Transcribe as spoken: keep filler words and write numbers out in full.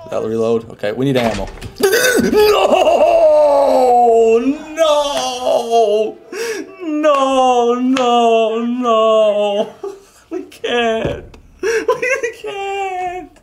That'll reload. Okay, we need ammo. No! No! No! No! No! We can't. We can't.